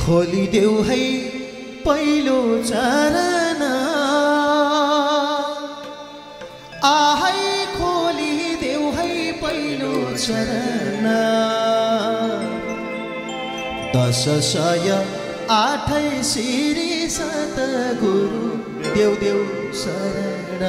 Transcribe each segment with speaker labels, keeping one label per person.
Speaker 1: खोलिदेऊ है पहिलो चरण आहै खोलिदेऊ है पहिलो चरण 1008 श्री सतगुरु देऊ देऊ शरण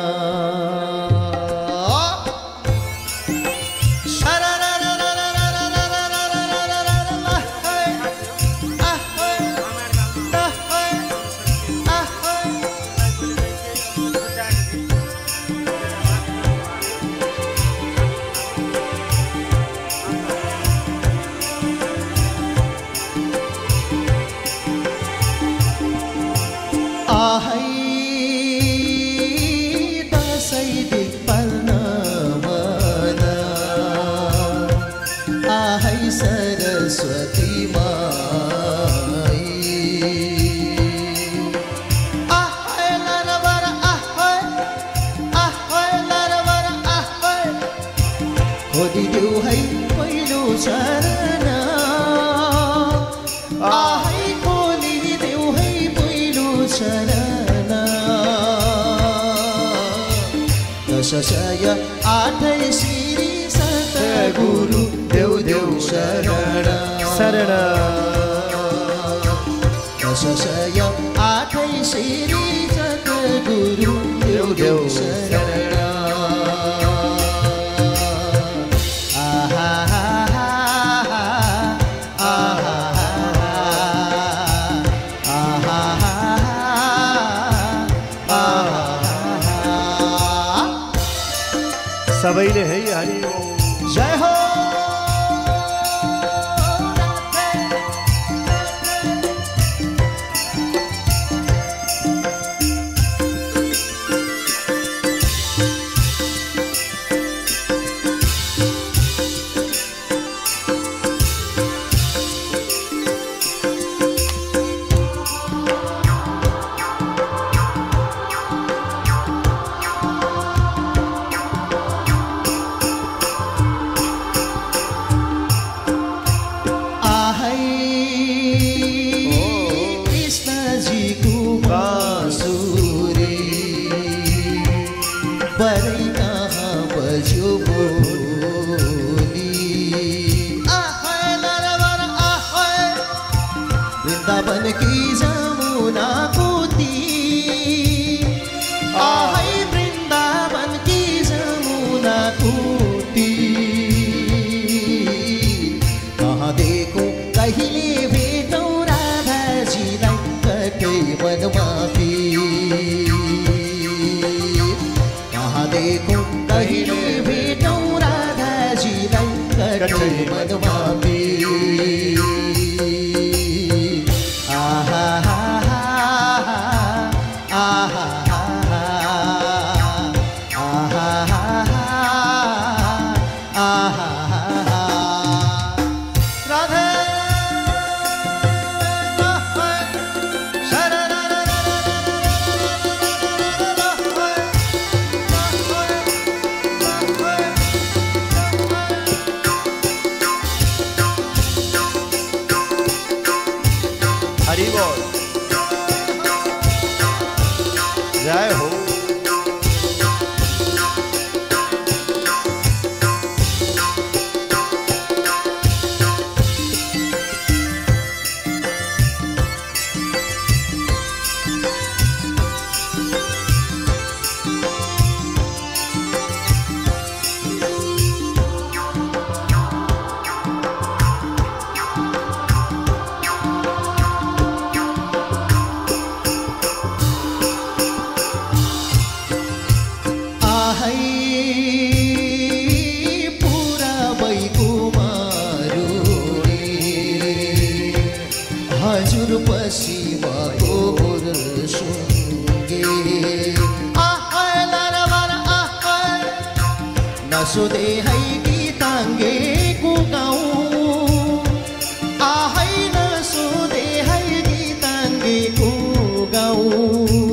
Speaker 1: सरस्वती माई आहै नरवर आहै नरवर खोलिदेऊ है पहिलो चरण आहै खोलिदेऊ है पहिलो चरण 1008 श्री सतगुरु देऊ देऊ शरण शरण 1008 श्री सतगुरु देऊ देऊ शरण
Speaker 2: सबैले है हरि
Speaker 1: जय हो वृंदावन की जमुना को तीर आहै वृंदावन की जमुना को तीर कहाँ देखो कहिले भेटौँ राधाजीलाई कतै वनमा पीर कहाँ देखो कहिले भेटौँ राधाजीलाई कतै वनमा पीर
Speaker 2: हरि बोल जय हो हजुर पश्चिमको सुङ्गे आहै नरवर आहै नसोधे है गीताङ्गेको गाउँ आहै नसोधे है गीताङ्गेको गाउँ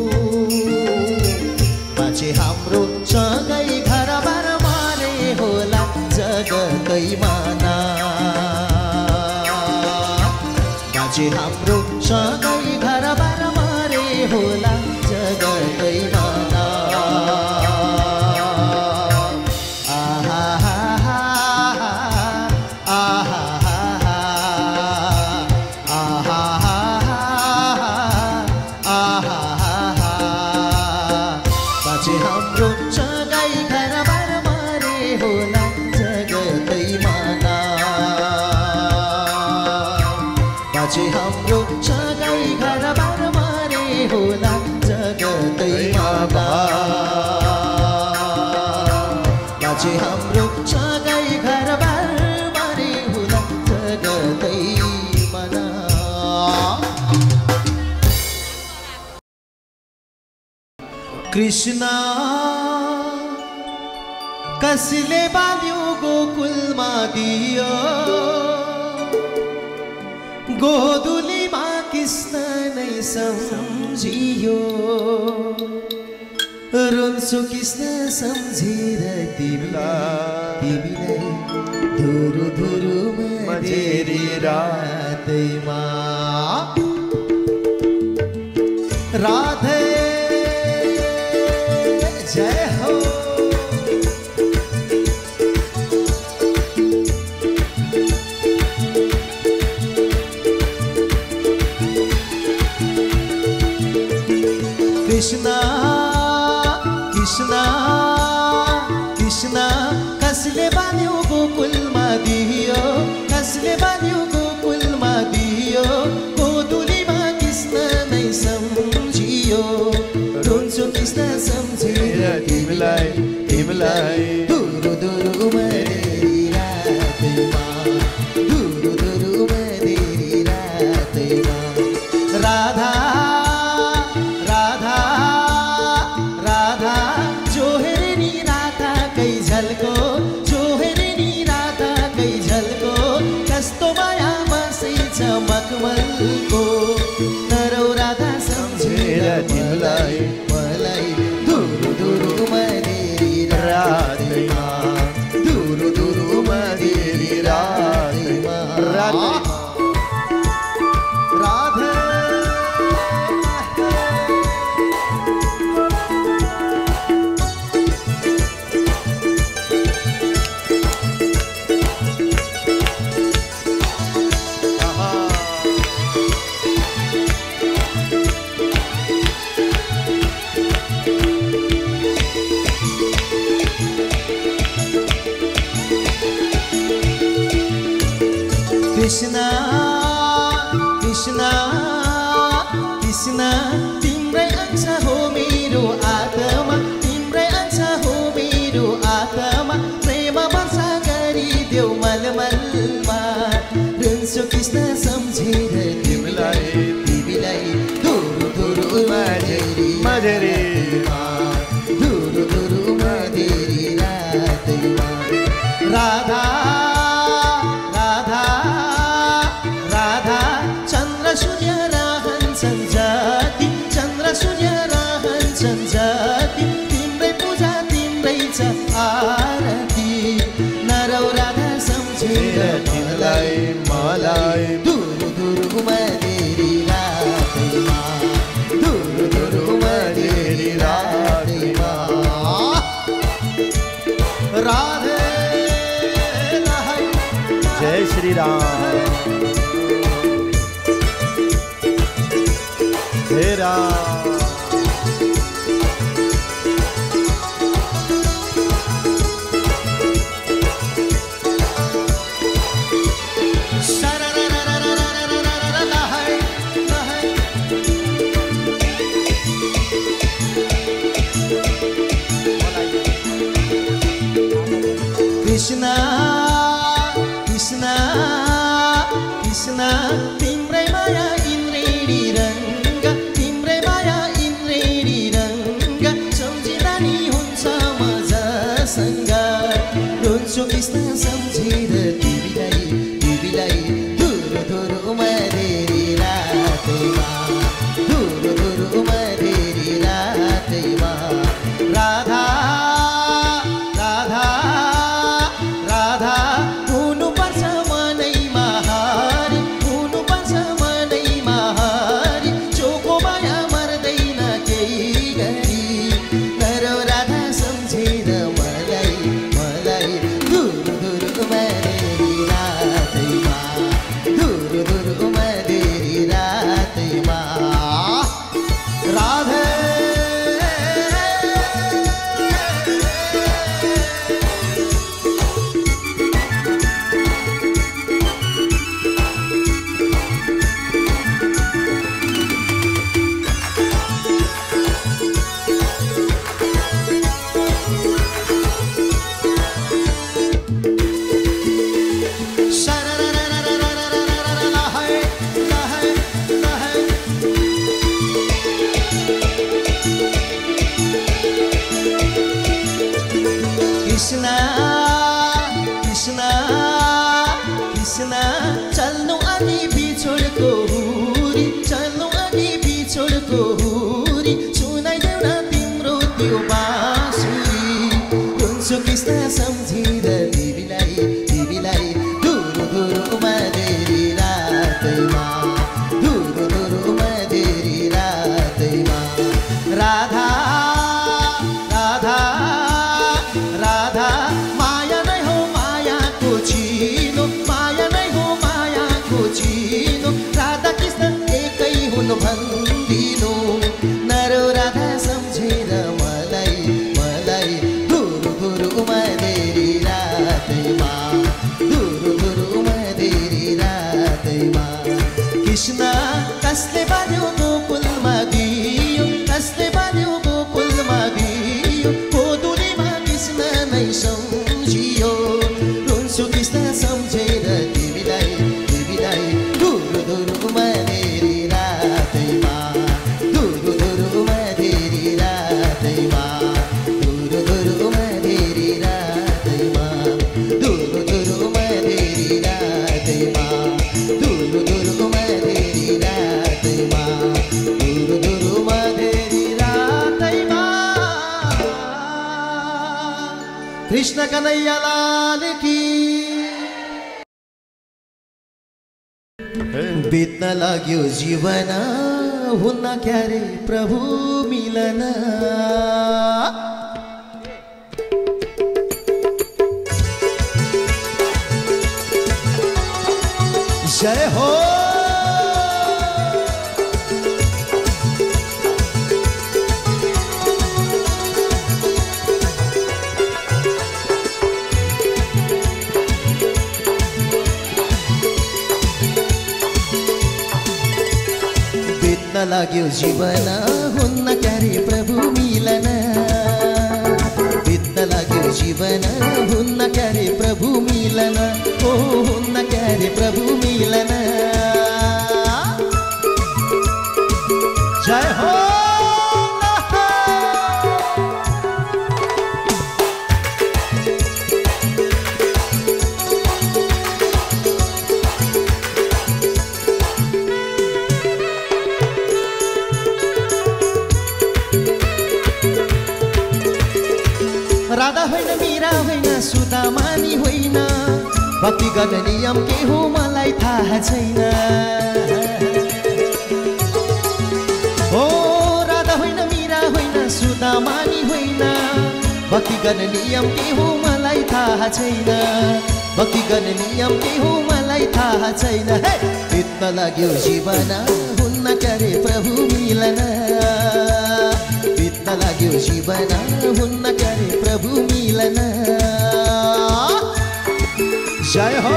Speaker 2: मान्छे हाम्रो सँगै घरबार मारे होला जगतैमा बाँचे हाम्रो सँगै घरबार मारे होला जगतैमा हाम्रो सँगै घरबार मारे होला जगतैमा बाँचे हाम्रो सँगै घरबार मारे होला जगतैमा कृष्ण कसले बाल्यो गोकुलमा दियो गोधुलीमा कृष्ण नै सम्झियो रुन्छु कृष्ण सम्झेर तिमीलाई धुरु धुरुमा धेरै रातैमा राधे जय हो कृष्ण कृष्ण कृष्ण कसले बाल्यो गोकुलमा दियो कसले बाल्यो गोकुलमा दियो गोधुलीमा कृष्ण नै सम्झियो रुन्छु कृष्ण सम्झेर तिमीलाई धुरु धुरुमा धेरै रातैमा धुरु धुरुमा धेरै रातैमा राधा मखमलको नरौ राधा सम्झेर तिमीलाई मलाई धुरु धुरुमा धेरै रातैमा धुरु धुरुमा धेरै रातैमा राधे कृष्ण कृष्ण कृष्ण तिम्रै अंश हो मेरो आत्मा तिम्रै अंश हो मेरो आत्मा प्रेम वर्षा गरिदेऊ मलमलमा रुन्छु कृष्ण सम्झेर तिमीलाई धुरु धुरुमा धेरै धुरु धुरुमा धेरै रातैमा राधा शून्य रहन्छन् जाति तिम्रै पूजा तिम्रै छ आरती नरौ राधा सम्झेर तिमीलाई मलाई धुरु धुरुमा धेरै रातैमा धुरु धुरुमा धेरै रातैमा राधे जय श्री राम तेरा कृष्ण कृष्ण कृष्ण तिम्रै माया इन्द्रेणी रङ्ग तिम्रै माया इन्द्रेणी रङ्ग सम्झिँदा नि हुन्छ मजासँग रुन्छु कृष्ण सम्झेर तिमीलाई धुरु धुरुमा धेरै रातैमा धुरु धुरुमा धेरै रातैमा राधा हुनुपर्छ मनैमा हार हुनुपर्छ जीवनको हुरी सुनाइदेऊ न तिम्रो त्यो बाँसुरी रुन्छु कृष्ण सम्झिँद तिमीलाई धुरु धुरु मधेरी रातैमा धुरु धुरु मधेरी रातैमा राधा राधा राधा माया नै हो मायाको चिनो माया नै हो मायाको चिनो राधा कृष्ण एकै हुनु भन्दिनु नरो राधा सम्झेर मलाई धुरु धुरु मधेरी रातैमा धुरु धुरु मधेरी रातैमा कृष्ण कसले बाल्यो गोकुलमा दियो कसले बाल्यो गोकुलमा दियो गोधुलीमा कृष्ण नै सम्झियो रुन्छु कृष्ण सम्झेर तिमीलाई धुरु धुरु मधेरी रातैमा धुरु धुरु मधेरी रातैमा धुरु धुरु मधेरी रातैमा धुरु धुरु मधेरी रातैमा धुरु धुरु मधेरी रातैमा धुरु धुरु मधेरी रातैमा कृष्ण कन्हैया लाल की बित्न लाग्यो जीवन हुन्न क्यारे प्रभु मिलन जय हो बित्न लाग्यो जीवन हुन्न क्यारे प्रभु मिलन बित्न लाग्यो जीवन हुन्न क्यारे प्रभु मिलन ओ हुन्न क्यारे प्रभु मिलन जय हो राधा होइन मीरा होइन सुदामानी होइन भक्ति गर्ने नियम के हो मलाई थाहा छैन ओ राधा होइन मीरा होइन सुदामानी होइन भक्ति गर्ने नियम के हो मलाई थाहा छैन भक्ति गर्ने नियम के हो मलाई थाहा छैन बित्न लाग्यो जीवन हुन्न क्यारे प्रभु मिलन बित्न लाग्यो जीवन हुन्न क्यारे प्रभु मिलन जय हो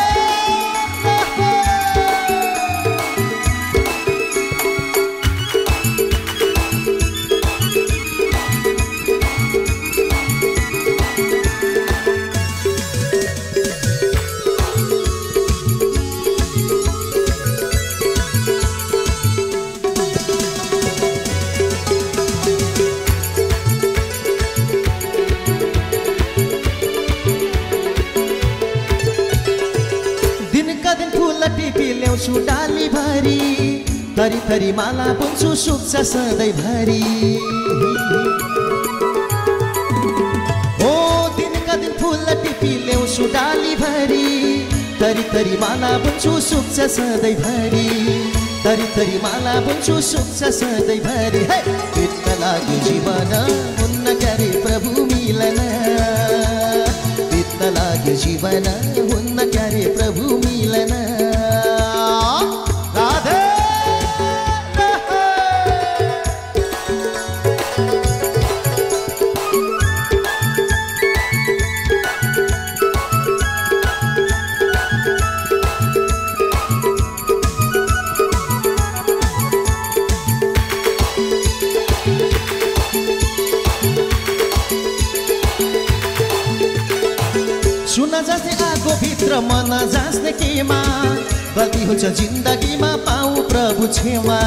Speaker 2: टिपी ल्याउँछु डाली भरी थरी थरी माला बुन्छु सुक्छ सधैँभरि ओ दिनका दिन फुल टिपी ल्याउँछु डाली भरी थरी थरी माला बुन्छु सुक्छ सधैँभरि थरी थरी माला बुन्छु सुक्छ सधैँभरि बित्न लाग्यो जीवन हुन्न क्यारे प्रभु मिलन बित्न लाग्यो जीवन हुन्न क्यारे प्रभु मिलन सुन जस्तै आगो भित्र मन जाँच्ने केमा गल्ती हुन्छ जिन्दगीमा पाऊ प्रभु क्षमा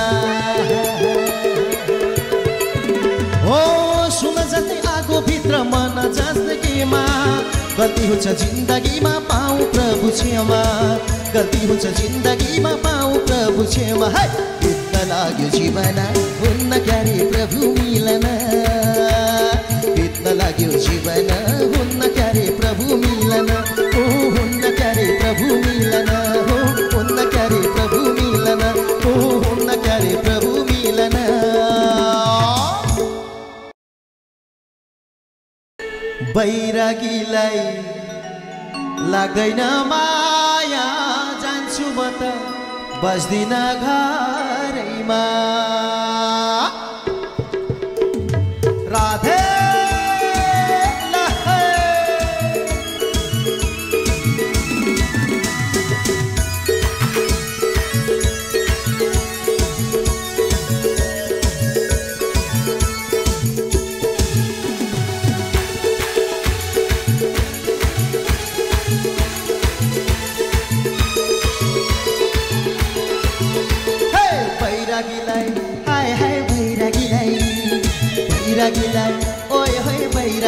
Speaker 2: हो सुन जस्तै आगो भित्र मन जाँच्ने केमा गल्ती हुन्छ जिन्दगीमा पाऊ प्रभु क्षमा गल्ती हुन्छ जिन्दगीमा पाऊ प्रभु क्षमा बित्न लाग्यो जीवन हुन्न क्यारे प्रभु मिलन बित्न लाग्यो जीवन हुन्न क्यारे प्रभु मिलन ओ हुन्न क्यारे प्रभु मिलन हो हुन्न क्यारे प्रभु मिलन ओ हुन्न क्यारे प्रभु मिलन बैरागीलाई लाग्दैन माया जान्छु म त बस्दिन घरैमा राधे बैरागीलाई ओए होए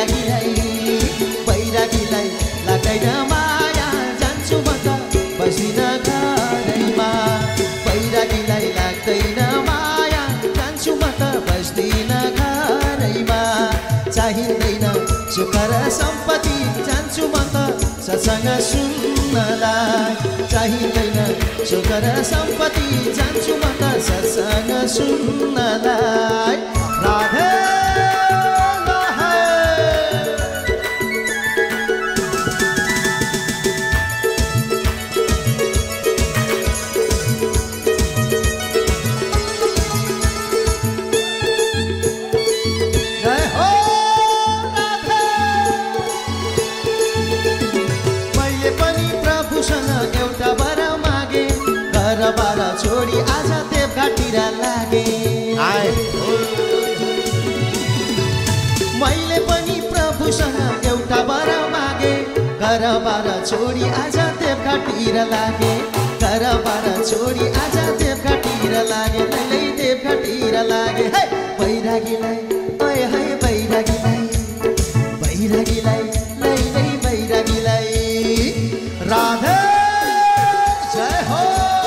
Speaker 2: बैरागीलाई लाग्दैन माया जान्छु म त बस्दिन घरैमा बैरागीलाई लाग्दैन माया जान्छु म त बस्दिन घरैमा चाहिँदैन सुख र सम्पत्ति जान्छु म त सत्संग सुन्नलाई चाहिँदैन सुख र सम्पत्ति जान्छु म त सत्संग सुन्नलाई राधे छोडी आज देवघाटतिर लागे मैले पनि प्रभुसँग एउटा वर मागे घरबार छोडी आज देवघाटतिर लागे घरबार छोडी आज देवघाटतिर लागे लैलै देवघाटतिर लागे हे बैरागीलाई ओए है बैरागीलाई लैलै बैरागीलाई राधे जय हो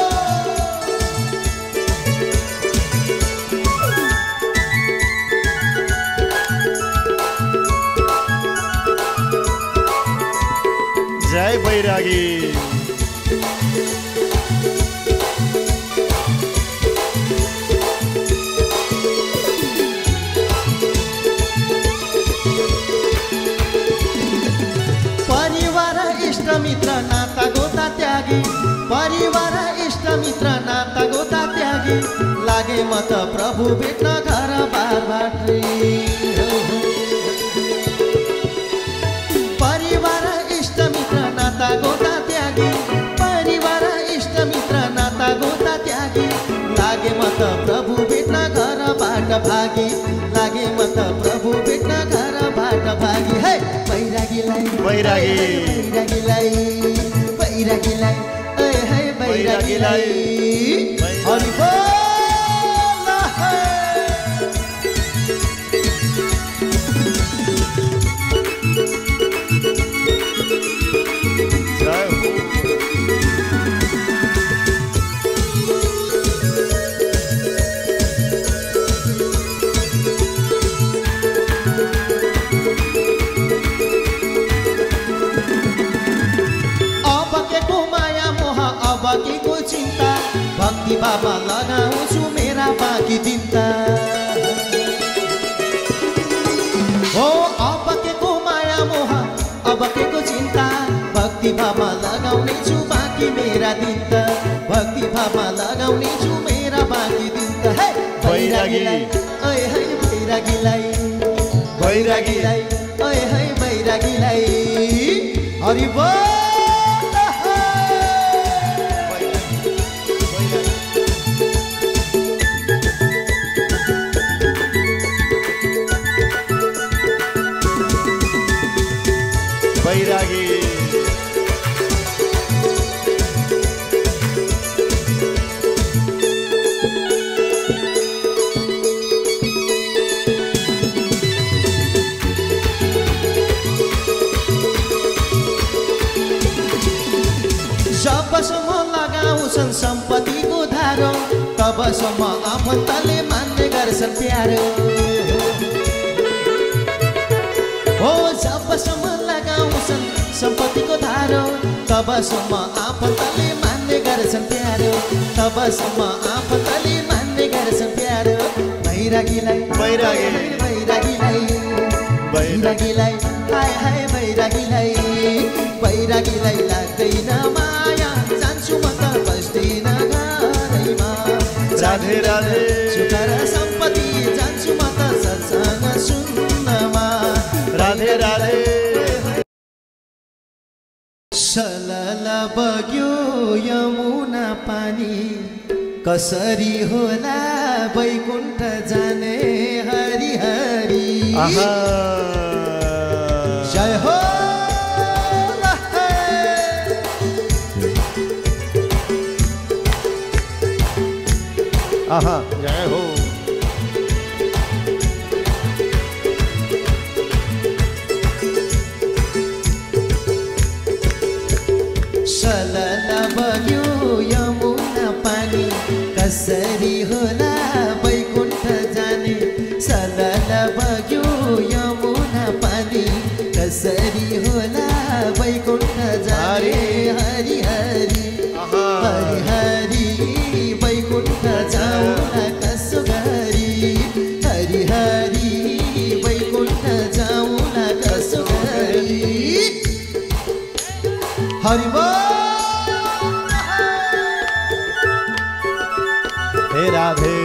Speaker 3: जय बैरागी
Speaker 2: परिवार इष्टमित्र नाता गोता त्यागी परिवार इष्टमित्र नाता गोता त्यागी लागे म त प्रभु भेट्न घर बारबाटै परिवार इष्टमित्र नाता गोता त्यागी परिवार इष्टमित्र नाता गोता त्यागी लागे म त प्रभु भेट्न घरबाट भागी लागे म त प्रभु भेट्न घरबाट भागी हे बैरागीलाई ए हे बैरागीलाई हरि बोल बाँकीको चिन्ता भक्ति बाबा लगाउँछु मेरा बाँकी दिन्ता हो अबकेको माया मोह अबकेको चिन्ता भक्ति बाबा लगाउने छु बाँकी मेरा दिन्ता भक्ति बाबा लगाउने छु मेरा बाँकी दिन्ता हे बैरागीलाई ओए है बैरागीलाई ओए है बैरागीलाई हरि बोल
Speaker 3: बैरागी
Speaker 2: तबसम्म आफन्तले मान्ने गर्छन् प्यारो हो जबसम्म लगाउँछन् सम्पत्तिको धारो तबसम्म आफन्तले मान्ने गर्छन् प्यारो तबसम्म आफन्तले मान्ने गर्छन् प्यारो बैरागीलाई बैरागीलाई हाय हाय बैरागीलाई लाग्दैन माया जान्छु म त बस्दिन घरैमा
Speaker 3: राधे राधे
Speaker 2: सुख र सम्पत्ति जान्छु म त सत्संग सुन्नमा
Speaker 3: राधे राधे
Speaker 2: सलल बग्यो यमुना पानी कसरी होला बैकुण्ठ जाने हरि हरि जय हो
Speaker 3: जय हो
Speaker 2: सलल बग्यो यमुना पानी कसरी होला बैकुण्ठ जाने सलल बग्यो यमुना पानी कसरी होला बैकुण्ठ जाने हरि हरि हरि हरि बैकुण्ठ जाउला कसो गरी हरि हरि बैकुण्ठ जाउला कसो गरी हरि
Speaker 3: हे राधे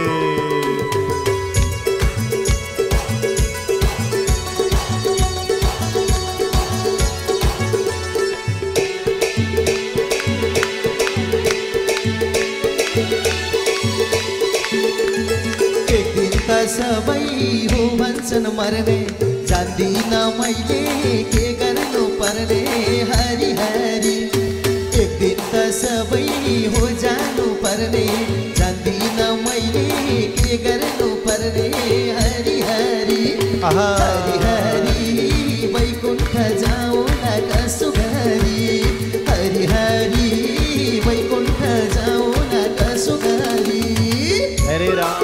Speaker 2: सबै हो भन्छन् मर्ने जान्दिन मैले के गर्नु पर्ने हरि हरि एक दिन त सबै हो जानु पर्ने जान्दिन मैले के गर्नु पर्ने हरि हरि हरि हरि बैकुण्ठ जाउला कसो गरी हरि हरि बैकुण्ठ जाउला कसो गरी
Speaker 3: हरे राम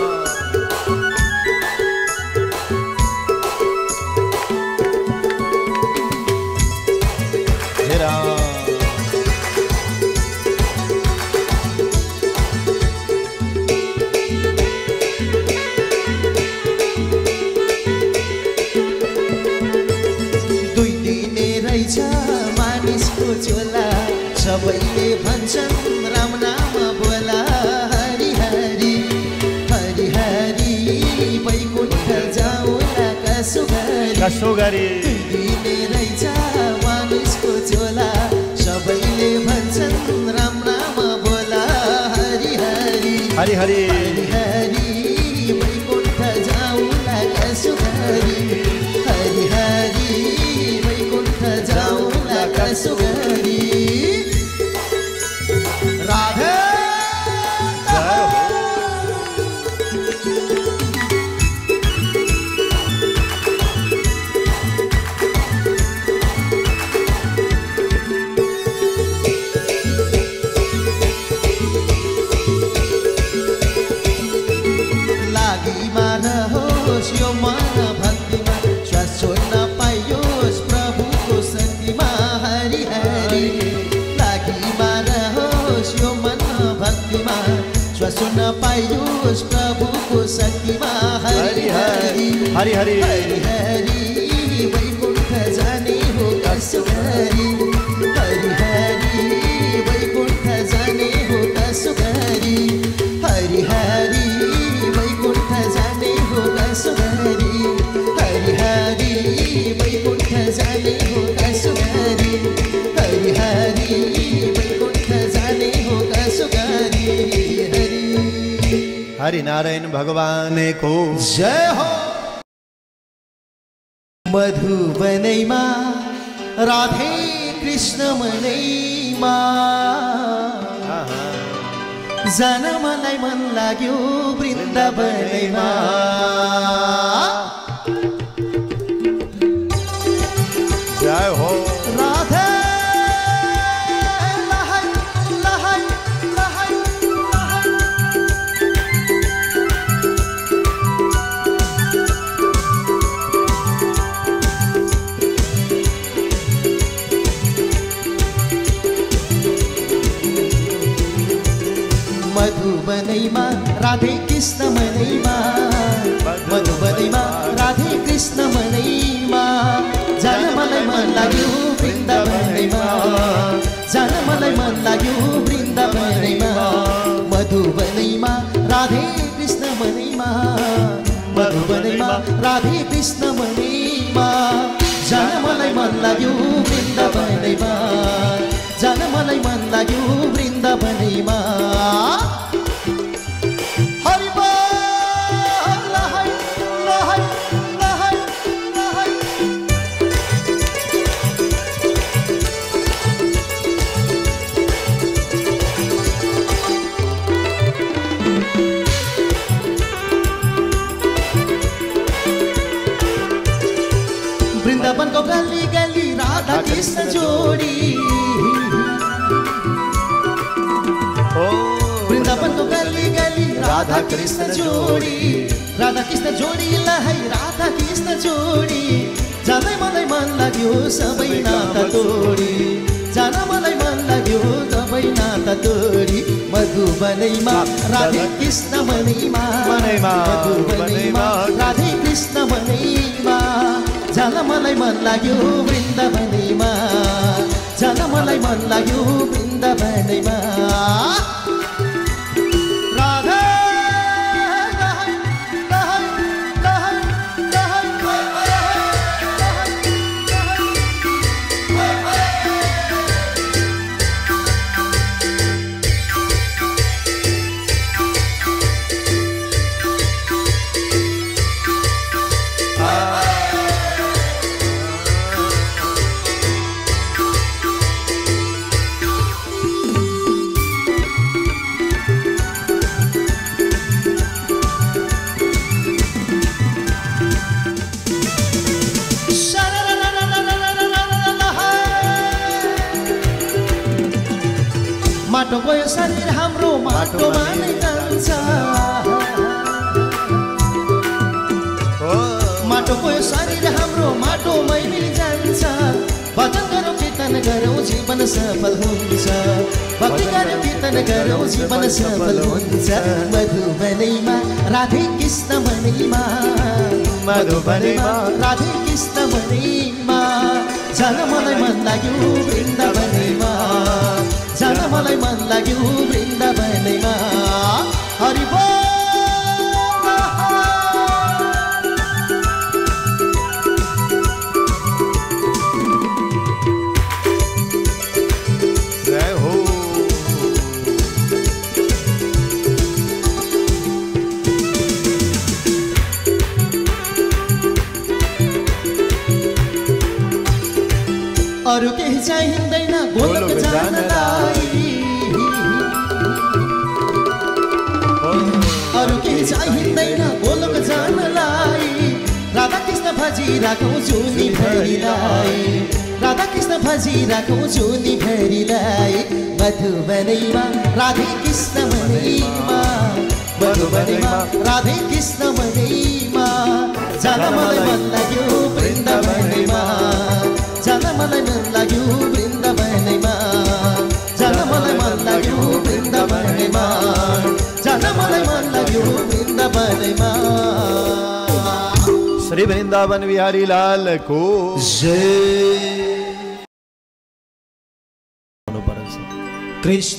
Speaker 2: मानिसको चोला सबैले भन्छन् राम नाम बोला हरि हरि हरि हरि बैकुण्ठ जाउला कसो गरी दिने रहेछ मानिसको चोला सबैले भन्छन् राम नाम बोला हरि हरि
Speaker 3: हरि हरि
Speaker 2: हरि बैकुण्ठ जाउला कसो गरी हरि हरि बैकुण्ठ जाउला कसो गरी राधे लागिमा रहोस् यो मन भक्तिमा श्वास छोड्न पाइयोस् प्रभुको शक्तिमा हरि हरि लागिमा रहोस् यो मन भक्तिमा श्वास छोड्न पाइयोस् प्रभुको शक्तिमा हरि हरि
Speaker 3: हरि हरि
Speaker 2: हरि हरि बैकुण्ठ जाने हो कसो गरी हरि हरि बैकुण्ठ जाने हो कसो गरी हरि हरि बैकुण्ठ जाने हो कसो गरी हरि हरि बैकुण्ठ जाने हो कसो गरी हरि हरि बैकुण्ठ जाने हो कसो गरी हरि
Speaker 3: हरि नारायण भगवान को
Speaker 2: जय हो मधुबनैमा राधे कृष्ण मनैमा जान मलाई मन लाग्यो वृन्दावनैमा
Speaker 3: जय हो
Speaker 2: राधे लहै लहै लहै लहै मधुबनैमा राधे कृष्ण मनैमा मधुबनैमा राधे कृष्ण मनैमा जान मलाई मन लाग्यो वृन्दावनैमा जान मलाई मन लाग्यो वृन्दावनैमा मधुबनैमा राधे कृष्ण मनैमा मधुबनैमा राधे कृष्ण मनैमा जान मलाई मन लाग्यो वृन्दावनैमा जान मलाई मन लाग्यो वृन्दावनैमा हरि बोल लहै लहै लहै लहै वृन्दावनको गली गली राधा कृष्ण जोडी वृन्दावनको गली गली राधा कृष्ण जोडी राधा कृष्ण जोडी लहै राधा कृष्ण जोडी जानै मलाई मन लाग्यो सबै नाता तोडी जान मलाई मन लाग्यो सबै नाता तोडी मधुबनैमा राधे कृष्ण मनैमा मधुबनैमा राधे कृष्ण मनैमा जान मलाई मन लाग्यो वृन्दावनैमा जान मलाई मन लाग्यो वृन्दावनैमा राधा लहै लहै लहै लहै माटो गयो शरीर हाम्रो माटोमा नै जान्छ माटो गयो शरीर हाम्रो माटोमै नै जान्छ भजन गरौँ कीर्तन गरौँ जीवन सफल हुन्छ भक्ति गरौँ कीर्तन गरौँ जीवन सफल हुन्छ मधुबनैमा राधे कृष्ण मनैमा मधुबनैमा राधे कृष्ण मनैमा जान मलाई मन लाग्यो वृन्दावनैमा जान मलाई मन लाग्यो वृन्दावनैमा हरि बोल
Speaker 3: जय हो
Speaker 2: अरु केही चाहिँदैन गोलोक जानलाई अरु केही चाहिँदैन गोलोक जानलाई राधा कृष्ण भजिराखौँ जुनी भरिलाई राधा कृष्ण भजिराखौँ जुनी भरिलाई मधुबनैमा राधे कृष्ण मनैमा मधुबनैमा राधे कृष्ण मनैमा जान मलाई मन लाग्यो वृन्दावनैमा जान मलाई मन लाग्यो वृन्दावनैमा जान मलाई मन लाग्यो वृन्दावनैमा जान मलाई मन लाग्यो वृन्दावनैमा
Speaker 3: श्री वृंदावन बिहारी लाल को
Speaker 2: कृष्ण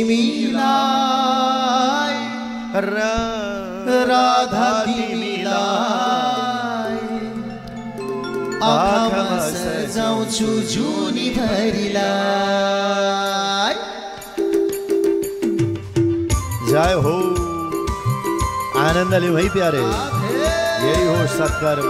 Speaker 2: तिमीलाई राधा तिमीलाई आँखामा सजाउँछु जुनी भरिलाई
Speaker 3: जय हो आनंद लियो है प्यारे यही हो सत्कर्म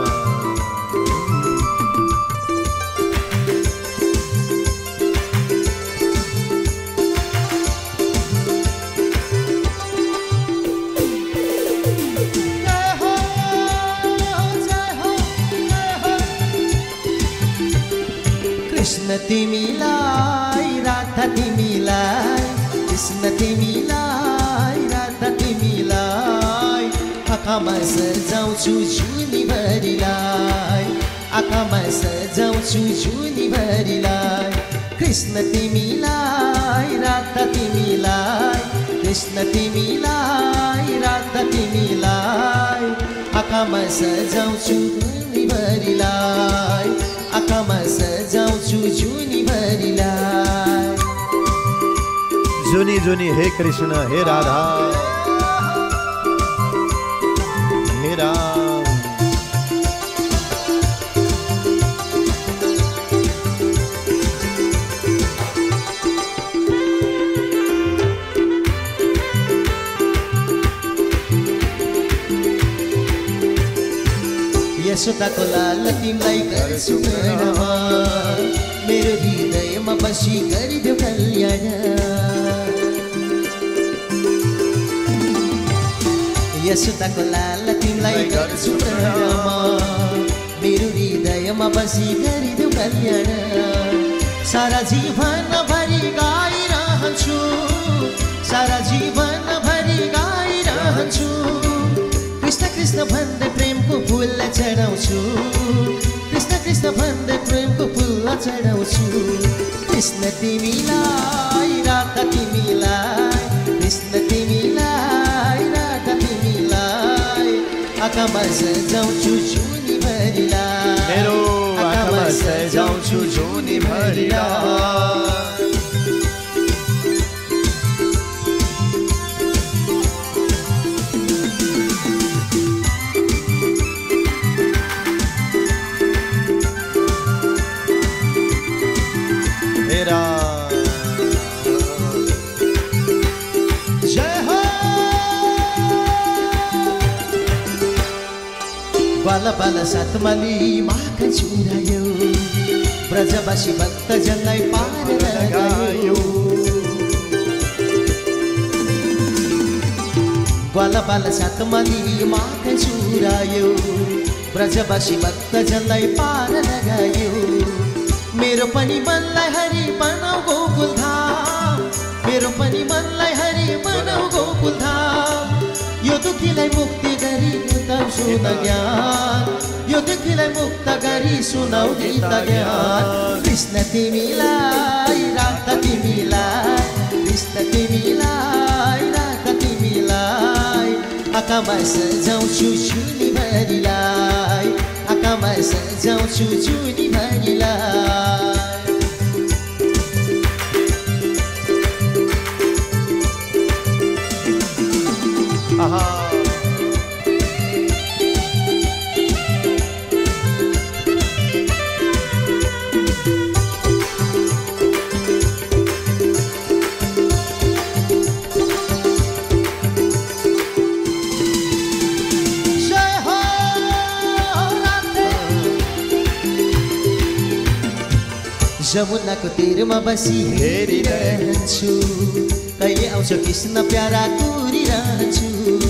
Speaker 2: कृष्ण तिमीलाई राधा तिमीलाई कृष्ण तिमीलाई राधा तिमीलाई आँखामा सजाउँछु जुनी भरिलाई आँखामा सजाउँछु जुनी भरिलाई कृष्ण तिमीलाई राधा तिमीलाई कृष्ण तिमीलाई राधा तिमीलाई आँखामा सजाउँछु जुनीभरिलाई आँखामा सजाउँछु जुनीभरिलाई
Speaker 3: जुनी जुनी हे कृष्ण हे राधा हे राम
Speaker 2: यशोदाको लाल तिमीलाई गर्छु प्रणमा मेरो हृदयमा बसी गरिदेऊ कल्याण यशोदाको लाल तिमीलाई गर्छु प्रणमा मेरो हृदयमा बसी गरिदेऊ कल्याण सारा जीवन भरि गाइरहन्छु सारा जीवन भरि गाइरहन्छु कृष्ण कृष्ण भन्दै प्रेमको फुल चढाउँछु कृष्ण कृष्ण भन्दै प्रेमको फुल चढाउँछु कृष्ण तिमीलाई राधा तिमीलाई कृष्ण तिमीलाई राधा तिमीलाई आँखामा सजाउँछु जुनीभरिलाई
Speaker 3: मेरो आँखामा सजाउँछु जुनीभरिलाई
Speaker 2: बाला बाला सातमाली माखन चुरायो ब्रजवासी भक्तजनलाई पार लगायो बाला बाला सातमाली माखन चुरायो ब्रजवासी भक्तजनलाई पार लगायो मेरो पनि मनलाई हरि बनाऊ गोकुल धाम मेरो पनि मनलाई हरि बनाऊ गोकुल धाम यो दुखीलाई मुक्ति गरी सुनाऊ सुन ज्ञान यो दुखीलाई मुक्त गरी सुनाऊ गीत ज्ञान कृष्ण तिमीलाई राधा तिमीलाई कृष्ण तिमीलाई राधा तिमीलाई आँखामा सजाउँछु जुनीभरिलाई आँखामा सजाउँछु जुनीभरिलाई जमुनाको तीरमा बसी हेरिरहन्छु कहिले आउँछ कृष्ण प्यारा कुरिरहन्छु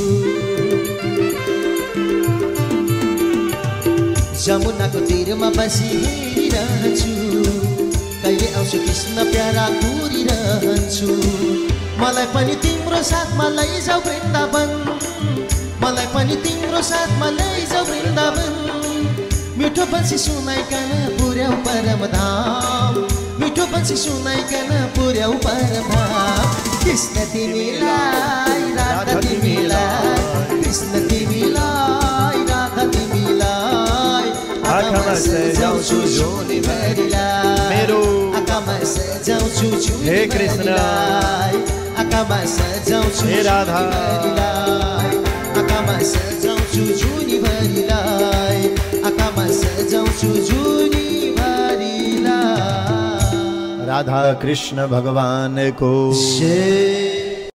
Speaker 2: जमुनाको तीरमा बसी हेरिरहन्छु कहिले आउँछ कृष्ण प्यारा कुरिरहन्छु मलाई पनि तिम्रो साथमा लैजाऊ वृन्दावन मलाई पनि तिम्रो साथमा लैजाऊ वृन्दावन मिठो बंसी सुनाइकन पुर्याऊ परमधाम मिठो बंसी सुनाइकन पुर्याऊ परमधाम कृष्ण तिमीलाई राधा तिमीलाई कृष्ण तिमीलाई राधा तिमीलाई आँखामा सजाउँछु जुनीभरिलाई मेरो आँखामा सजाउँछु
Speaker 3: हे कृष्ण
Speaker 2: आँखामा सजाउँछु
Speaker 3: हे राधा
Speaker 2: आँखामा सजाउँछु जुनीभरिलाई आँखामा सजाउँछु जुनीभरिलाई
Speaker 3: राधा कृष्ण भगवान को
Speaker 2: जय।